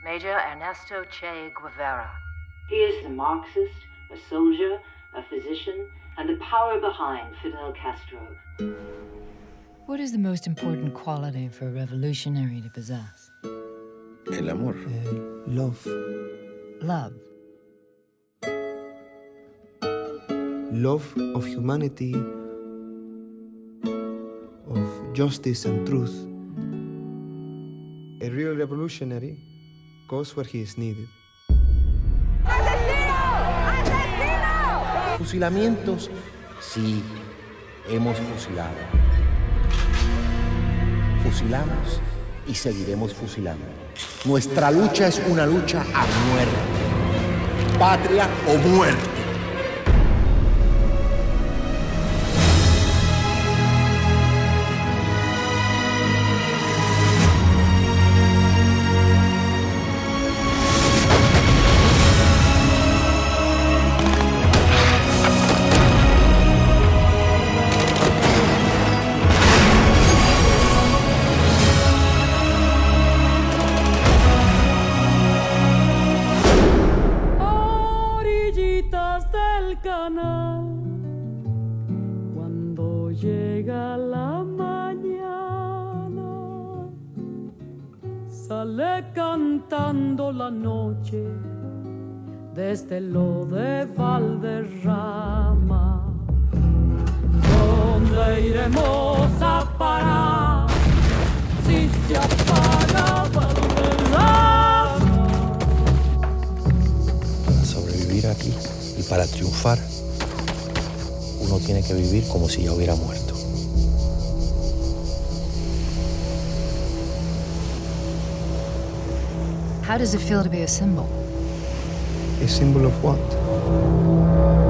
Major Ernesto Che Guevara. He is a Marxist, a soldier, a physician, and the power behind Fidel Castro. What is the most important quality for a revolutionary to possess? El amor. Love. Love. Love of humanity, of justice and truth. A real revolutionary goes where he is needed. Fusilamientos, sí, hemos fusilado. Fusilamos y seguiremos fusilando. Nuestra lucha es una lucha a muerte. Patria o muerte. Cuando llega la mañana, sale cantando la noche desde lo de Valderrama. ¿Dónde iremos a parar si se apaga Valderrama? Para sobrevivir aquí y para triunfar, uno tiene que vivir como si ya hubiera muerto. How does it feel to be a symbol? A symbol of what?